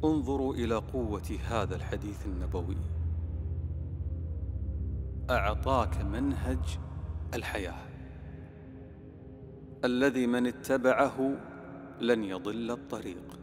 انظروا إلى قوة هذا الحديث النبوي. أعطاك منهج الحياة الذي من اتبعه لن يضل الطريق.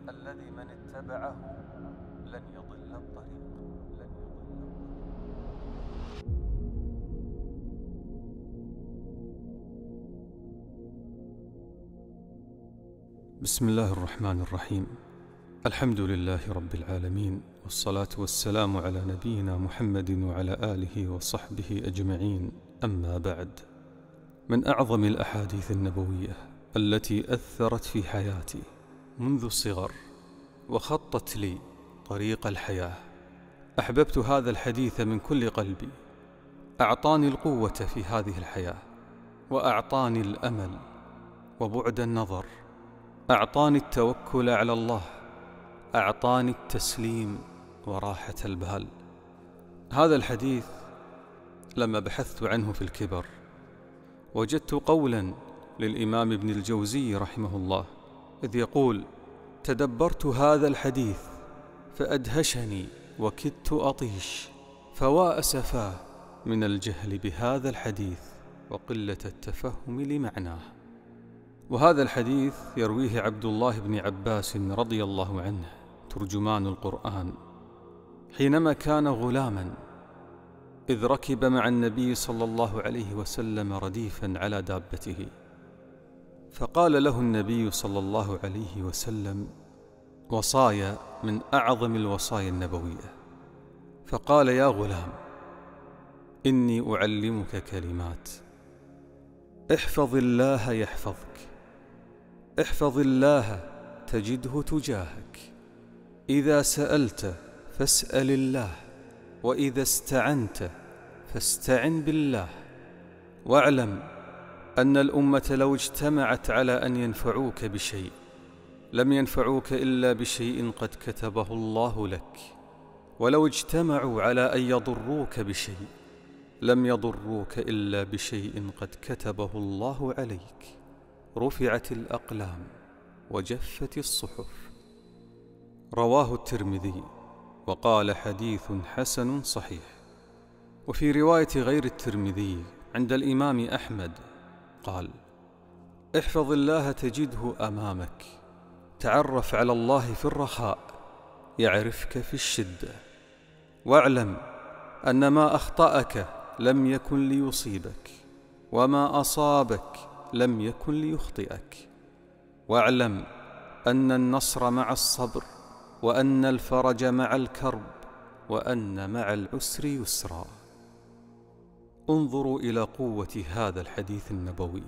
بسم الله الرحمن الرحيم. الحمد لله رب العالمين، والصلاة والسلام على نبينا محمد وعلى آله وصحبه أجمعين. أما بعد، من أعظم الأحاديث النبوية التي أثرت في حياتي منذ الصغر وخطت لي طريق الحياة، أحببت هذا الحديث من كل قلبي. أعطاني القوة في هذه الحياة، وأعطاني الأمل وبعد النظر، أعطاني التوكل على الله، أعطاني التسليم وراحة البال. هذا الحديث لما بحثت عنه في الكبر وجدت قولا للإمام ابن الجوزي رحمه الله، إذ يقول: تدبرت هذا الحديث فأدهشني وكدت أطيش، فوا أسفاه من الجهل بهذا الحديث وقلة التفهم لمعناه. وهذا الحديث يرويه عبد الله بن عباس رضي الله عنه ترجمان القرآن، حينما كان غلاما إذ ركب مع النبي صلى الله عليه وسلم رديفا على دابته، فقال له النبي صلى الله عليه وسلم وصايا من أعظم الوصايا النبوية، فقال: يا غلام، إني أعلمك كلمات، احفظ الله يحفظك، احفظ الله تجده تجاهك، إذا سألت فاسأل الله، وإذا استعنت فاستعن بالله، واعلم أن الأمة لو اجتمعت على أن ينفعوك بشيء لم ينفعوك إلا بشيء قد كتبه الله لك، ولو اجتمعوا على أن يضروك بشيء لم يضروك إلا بشيء قد كتبه الله عليك. رفعت الأقلام وجفت الصحف. رواه الترمذي وقال: حديث حسن صحيح. وفي رواية غير الترمذي عند الإمام أحمد قال: احفظ الله تجده أمامك، تعرف على الله في الرخاء يعرفك في الشدة، واعلم أن ما أخطأك لم يكن ليصيبك، وما أصابك لم يكن ليخطئك، واعلم أن النصر مع الصبر، وأن الفرج مع الكرب، وأن مع العسر يسرا. انظروا إلى قوة هذا الحديث النبوي.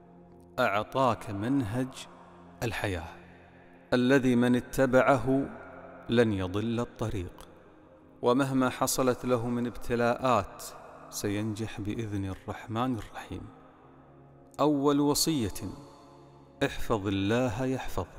أعطاك منهج الحياة الذي من اتبعه لن يضل الطريق، ومهما حصلت له من ابتلاءات سينجح بإذن الرحمن الرحيم. أول وصية: احفظ الله يحفظك.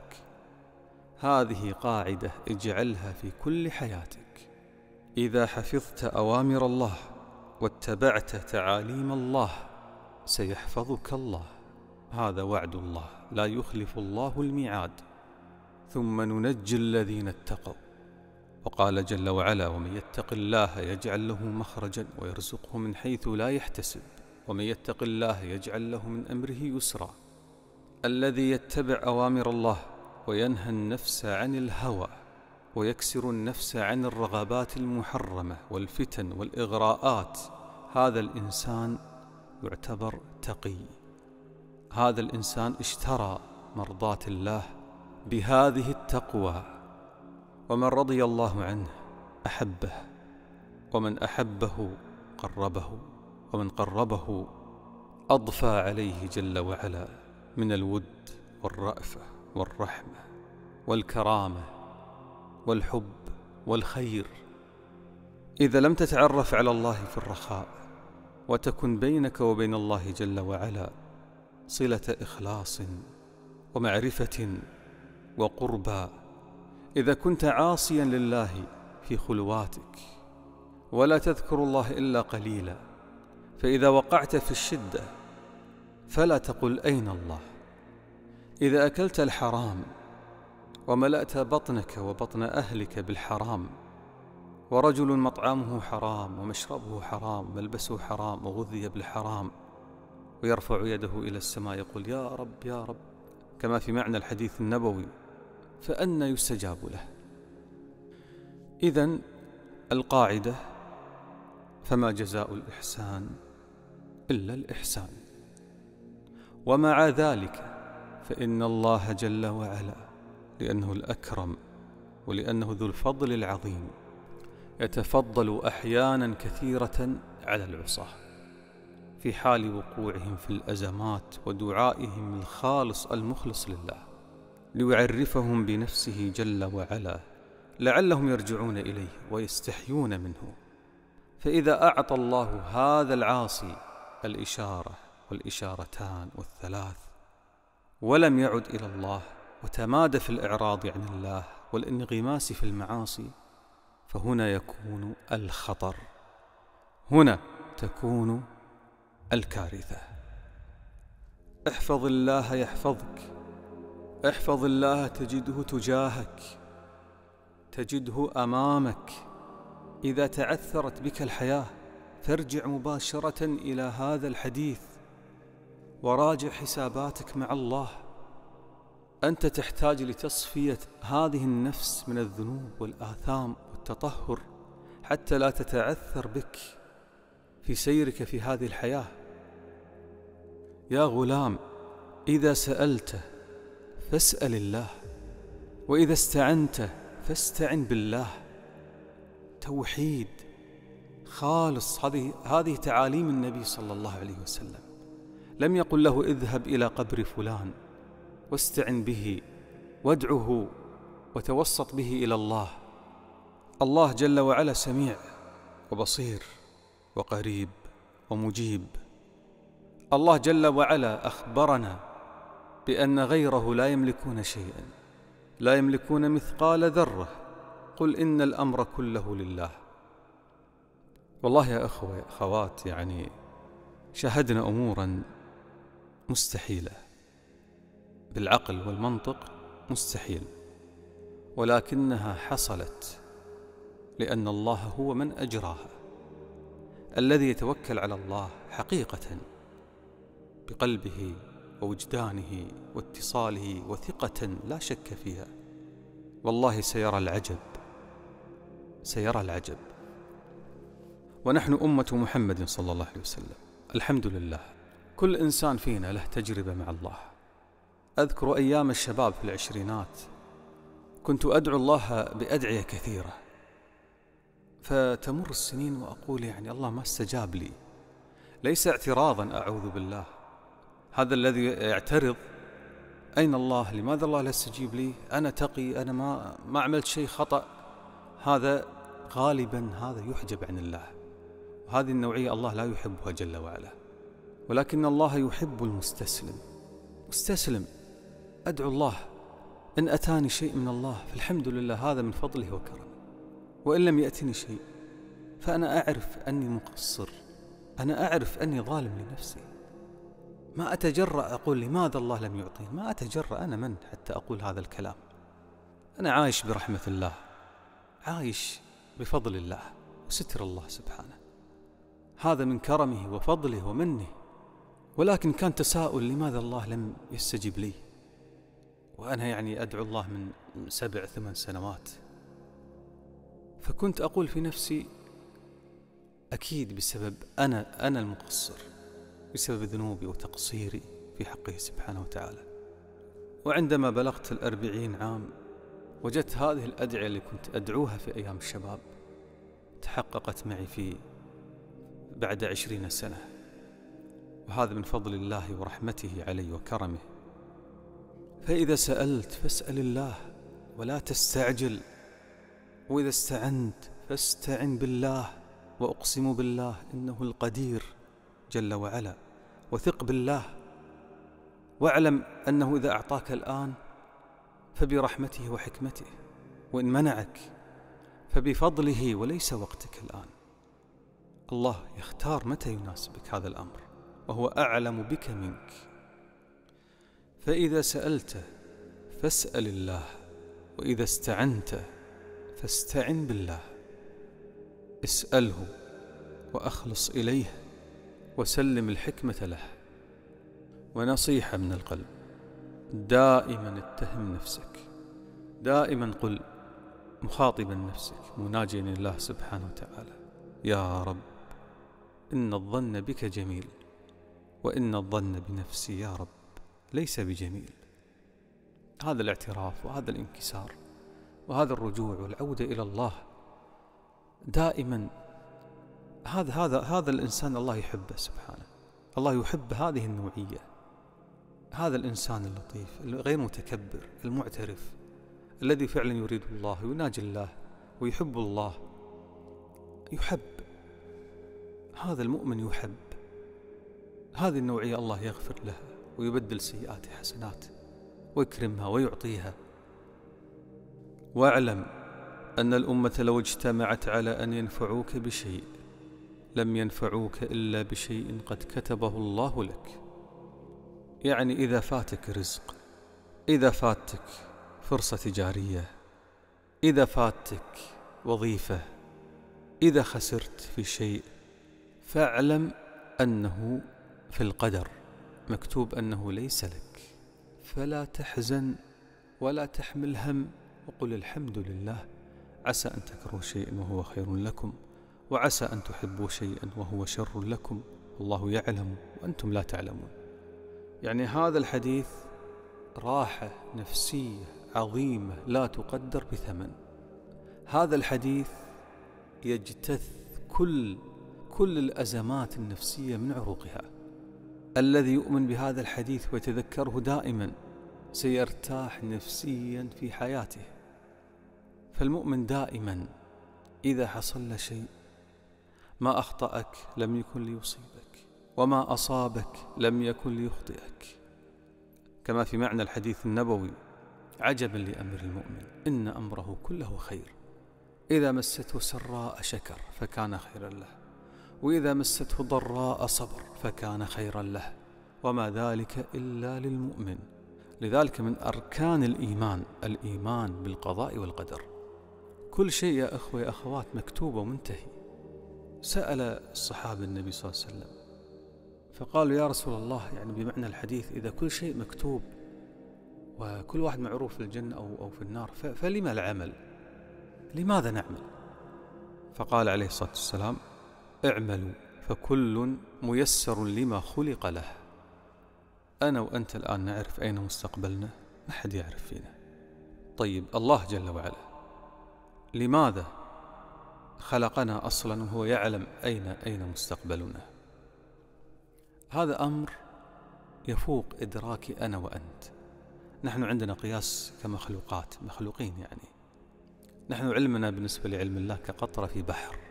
هذه قاعدة اجعلها في كل حياتك. إذا حفظت أوامر الله واتبعت تعاليم الله سيحفظك الله، هذا وعد الله، لا يخلف الله الميعاد. ثم ننجي الذين اتقوا. وقال جل وعلا: ومن يتق الله يجعل له مخرجا ويرزقه من حيث لا يحتسب، ومن يتق الله يجعل له من أمره يسرا. الذي يتبع أوامر الله وينهى النفس عن الهوى ويكسر النفس عن الرغبات المحرمة والفتن والإغراءات، هذا الإنسان يعتبر تقي. هذا الإنسان اشترى مرضاة الله بهذه التقوى. ومن رضي الله عنه أحبه، ومن أحبه قربه، ومن قربه أضفى عليه جل وعلا من الود والرأفة والرحمة والكرامة والحب والخير. إذا لم تتعرف على الله في الرخاء وتكن بينك وبين الله جل وعلا صلة إخلاص ومعرفة وقربى، إذا كنت عاصيا لله في خلواتك ولا تذكر الله إلا قليلا، فإذا وقعت في الشدة فلا تقل أين الله. إذا أكلت الحرام وملأت بطنك وبطن أهلك بالحرام، ورجل مطعمه حرام ومشربه حرام وملبسه حرام وغذي بالحرام، ويرفع يده إلى السماء يقول يا رب يا رب، كما في معنى الحديث النبوي، فأنى يستجاب له؟ إذن القاعدة: فما جزاء الإحسان إلا الإحسان. ومع ذلك فإن الله جل وعلا لأنه الأكرم ولأنه ذو الفضل العظيم يتفضل أحيانا كثيرة على العصاة في حال وقوعهم في الأزمات ودعائهم الخالص المخلص لله، ليعرفهم بنفسه جل وعلا لعلهم يرجعون إليه ويستحيون منه. فإذا أعطى الله هذا العاصي الإشارة والإشارتان والثلاث ولم يعد إلى الله وتمادى في الإعراض عن الله والانغماس في المعاصي، فهنا يكون الخطر، هنا تكون الكارثة. احفظ الله يحفظك، احفظ الله تجده تجاهك، تجده أمامك. إذا تعثرت بك الحياة فارجع مباشرة إلى هذا الحديث وراجع حساباتك مع الله. أنت تحتاج لتصفية هذه النفس من الذنوب والآثام والتطهر حتى لا تتعثر بك في سيرك في هذه الحياة. يا غلام، إذا سألت فاسأل الله، وإذا استعنت فاستعن بالله. توحيد خالص، هذه تعاليم النبي صلى الله عليه وسلم. لم يقل له اذهب إلى قبر فلان واستعن به وادعه وتوسط به إلى الله. الله جل وعلا سميع وبصير وقريب ومجيب. الله جل وعلا أخبرنا بأن غيره لا يملكون شيئا، لا يملكون مثقال ذرة. قل إن الأمر كله لله. والله يا أخوة يا أخوات، يعني شاهدنا أمورا مستحيلة بالعقل والمنطق، مستحيل، ولكنها حصلت لأن الله هو من أجراها. الذي يتوكل على الله حقيقة بقلبه ووجدانه واتصاله وثقة لا شك فيها، والله سيرى العجب، سيرى العجب. ونحن أمة محمد صلى الله عليه وسلم الحمد لله، كل إنسان فينا له تجربة مع الله. أذكر أيام الشباب في العشرينات كنت أدعو الله بأدعية كثيرة، فتمر السنين وأقول يعني الله ما استجاب لي. ليس اعتراضا، أعوذ بالله، هذا الذي يعترض أين الله؟ لماذا الله لا يستجيب لي؟ أنا تقي، أنا ما عملت شيء خطأ. هذا غالبا هذا يحجب عن الله، وهذه النوعية الله لا يحبها جل وعلا. ولكن الله يحب المستسلم. مستسلم، أدعو الله، إن أتاني شيء من الله فالحمد لله، هذا من فضله وكرمه، وإن لم يأتني شيء فأنا أعرف أني مقصر، أنا أعرف أني ظالم لنفسي. ما أتجرأ أقول لماذا الله لم يعطيني، ما أتجرأ، أنا من حتى أقول هذا الكلام؟ أنا عايش برحمة الله، عايش بفضل الله وستر الله سبحانه، هذا من كرمه وفضله ومنه. ولكن كان تساؤل لماذا الله لم يستجب لي، وأنا يعني أدعو الله من 7-8 سنوات. فكنت أقول في نفسي أكيد بسبب أنا المقصر، بسبب ذنوبي وتقصيري في حقه سبحانه وتعالى. وعندما بلغت 40 عام وجدت هذه الأدعية اللي كنت أدعوها في أيام الشباب تحققت معي بعد 20 سنة، وهذا من فضل الله ورحمته علي وكرمه. فإذا سألت فاسأل الله ولا تستعجل، وإذا استعنت فاستعن بالله، وأقسم بالله إنه القدير جل وعلا. وثق بالله، واعلم أنه إذا أعطاك الآن فبرحمته وحكمته، وإن منعك فبفضله وليس وقتك الآن. الله يختار متى يناسبك هذا الأمر، وهو أعلم بك منك. فإذا سألت فاسأل الله وإذا استعنت فاستعن بالله، اسأله وأخلص إليه وسلم الحكمة له. ونصيحة من القلب، دائما اتهم نفسك، دائما قل مخاطبا نفسك مناجيا الله سبحانه وتعالى: يا رب إن الظن بك جميل، وإن الظن بنفسي يا رب ليس بجميل. هذا الاعتراف وهذا الانكسار وهذا الرجوع والعودة إلى الله دائما، هذا الإنسان الله يحبه سبحانه. الله يحب هذه النوعية، هذا الإنسان اللطيف الغير متكبر المعترف، الذي فعلا يريد الله ويناجي الله ويحب الله. يحب هذا المؤمن، يحب هذه النوعية. الله يغفر لها ويبدل سيئات حسنات ويكرمها ويعطيها. واعلم أن الأمة لو اجتمعت على أن ينفعوك بشيء لم ينفعوك إلا بشيء قد كتبه الله لك. يعني إذا فاتك رزق، إذا فاتك فرصة تجارية، إذا فاتك وظيفة، إذا خسرت في شيء، فاعلم أنه في القدر مكتوب أنه ليس لك، فلا تحزن ولا تحمل هم، وقل الحمد لله. عسى أن تكرهوا شيئا وهو خير لكم، وعسى أن تحبوا شيئا وهو شر لكم، والله يعلم وأنتم لا تعلمون. يعني هذا الحديث راحة نفسية عظيمة لا تقدر بثمن. هذا الحديث يجتث كل الأزمات النفسية من عروقها. الذي يؤمن بهذا الحديث ويتذكره دائما سيرتاح نفسيا في حياته. فالمؤمن دائما إذا حصل له شيء، ما أخطأك لم يكن ليصيبك، وما أصابك لم يكن ليخطئك. كما في معنى الحديث النبوي: عجبا لأمر المؤمن إن أمره كله خير، إذا مسته سراء شكر فكان خيرا له، وإذا مسته ضراء صبر فكان خيرا له، وما ذلك إلا للمؤمن. لذلك من أركان الإيمان بالقضاء والقدر. كل شيء يا أخوة يا أخوات مكتوب ومنتهي. سأل الصحابة النبي صلى الله عليه وسلم فقالوا: يا رسول الله، يعني بمعنى الحديث إذا كل شيء مكتوب وكل واحد معروف في الجنة أو في النار، فلما العمل؟ لماذا نعمل؟ فقال عليه الصلاة والسلام: اعملوا فكل ميسر لما خلق له. أنا وأنت الآن نعرف أين مستقبلنا؟ ما حد يعرف فينا. طيب الله جل وعلا لماذا خلقنا أصلا وهو يعلم أين مستقبلنا؟ هذا أمر يفوق إدراكي أنا وأنت. نحن عندنا قياس كمخلوقات، مخلوقين يعني. نحن علمنا بالنسبة لعلم الله كقطرة في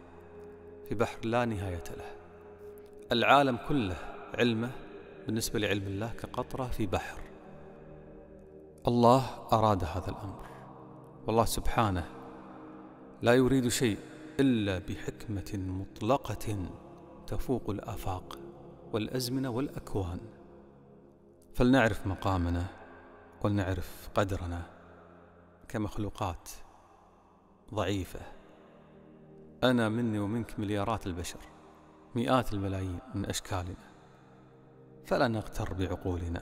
بحر لا نهاية له. العالم كله علمه بالنسبة لعلم الله كقطرة في بحر. الله أراد هذا الأمر، والله سبحانه لا يريد شيء إلا بحكمة مطلقة تفوق الآفاق والأزمنة والأكوان. فلنعرف مقامنا ولنعرف قدرنا كمخلوقات ضعيفة. أنا مني ومنك مليارات البشر، مئات الملايين من أشكالنا، فلا نغتر بعقولنا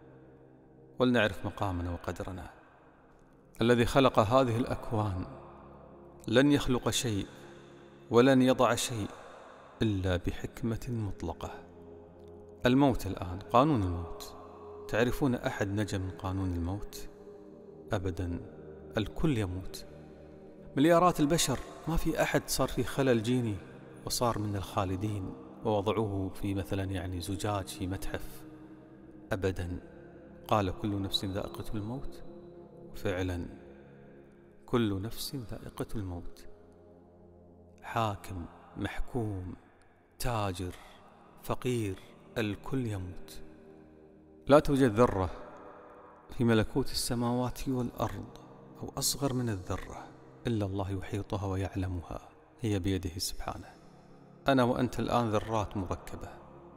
ولنعرف مقامنا وقدرنا. الذي خلق هذه الأكوان لن يخلق شيء ولن يضع شيء إلا بحكمة مطلقة. الموت الآن، قانون الموت، تعرفون أحد نجا من قانون الموت؟ أبدا، الكل يموت. مليارات البشر ما في أحد صار فيه خلل جيني وصار من الخالدين ووضعوه في مثلا يعني زجاج في متحف. أبدا، قال كل نفس ذائقة الموت، فعلا كل نفس ذائقة الموت. حاكم، محكوم، تاجر، فقير، الكل يموت. لا توجد ذرة في ملكوت السماوات والأرض أو أصغر من الذرة إلا الله يحيطها ويعلمها، هي بيده سبحانه. أنا وأنت الآن ذرات مركبة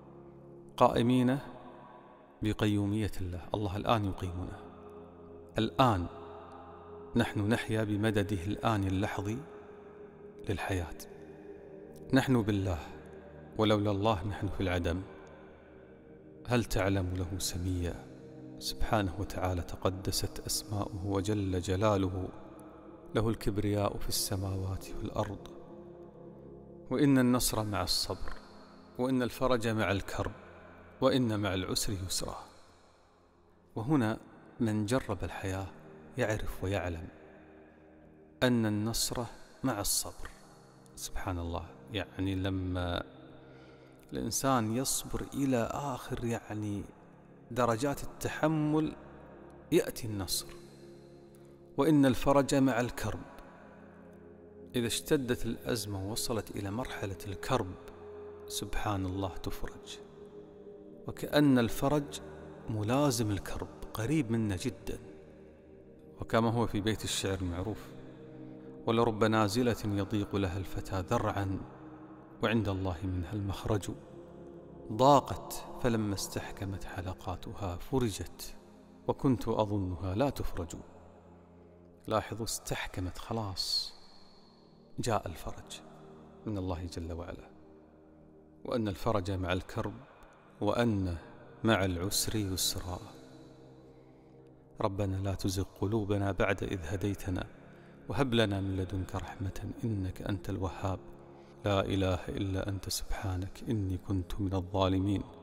قائمين بقيومية الله. الله الآن يقيمنا، الآن نحن نحيا بمدده الآن اللحظي للحياة. نحن بالله، ولولا الله نحن في العدم. هل تعلم له سميا؟ سبحانه وتعالى تقدست أسماؤه وجل جلاله، له الكبرياء في السماوات والأرض. وإن النصر مع الصبر، وإن الفرج مع الكرب، وإن مع العسر يسرا. وهنا من جرب الحياة يعرف ويعلم أن النصر مع الصبر. سبحان الله، يعني لما الإنسان يصبر إلى آخر درجات التحمل يأتي النصر. وإن الفرج مع الكرب، إذا اشتدت الأزمة ووصلت إلى مرحلة الكرب سبحان الله تفرج. وكأن الفرج ملازم الكرب، قريب منا جدا. وكما هو في بيت الشعر المعروف: ولرب نازلة يضيق لها الفتى ذرعا، وعند الله منها المخرج. ضاقت فلما استحكمت حلقاتها فرجت، وكنت أظنها لا تفرج. لاحظوا، استحكمت خلاص، جاء الفرج من الله جل وعلا. وأن الفرج مع الكرب، وأن مع العسر يسرا. ربنا لا تزغ قلوبنا بعد إذ هديتنا، وهب لنا من لدنك رحمة إنك أنت الوهاب. لا إله إلا أنت سبحانك إني كنت من الظالمين.